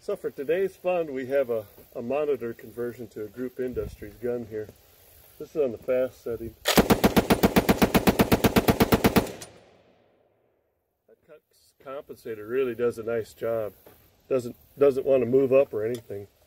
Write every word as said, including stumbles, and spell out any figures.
So for today's fun, we have a, a monitor conversion to a Group Industries gun here. This is on the fast setting. That cut compensator really does a nice job. Doesn't doesn't want to move up or anything.